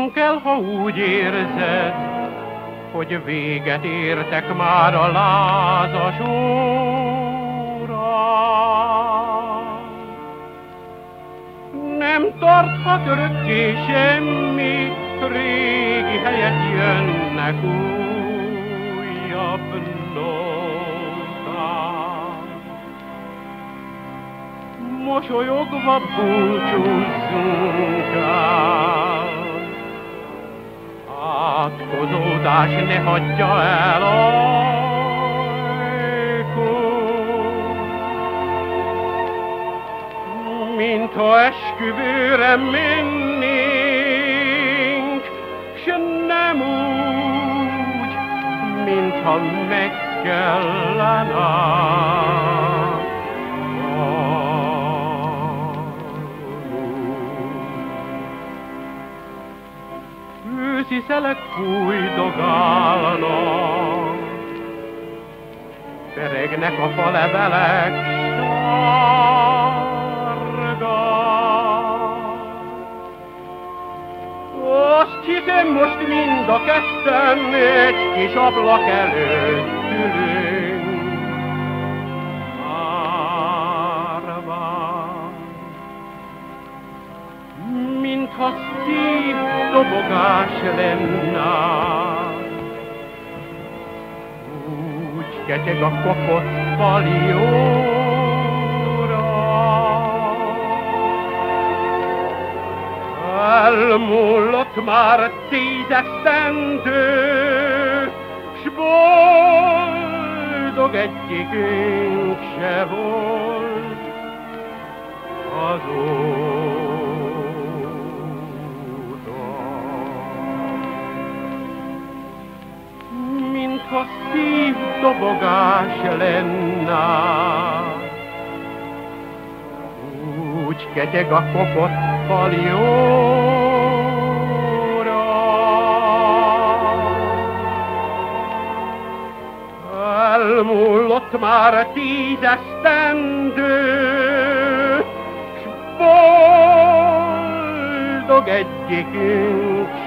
Indulnunk kell, ha úgy érzed, hogy véget értek már a lázas órák. Nem tarthat örökké semmi, régi helyet jönnek újabb nóták. Mosolyogva búcsúzzunk el, átkozódás ne hagyja el ajkot. Mintha esküvőre mennénk, s nem úgy, mintha meg kellene. Őszi szelek fújdogálnak, peregnek a falevelek sárgán. Azt hiszem, most mind a ketten egy kis ablak előtt ülünk. Árván, mintha szívdobogás lenne, úgy ketyeg a kopott falióra. Elmúlott már 10 esztendő, s boldog egyikünk se volt azóta. Mintha szívdobogás lenne, úgy ketyeg a kopott falióra. Elmúlott már 10 esztendő, s boldog egyikünk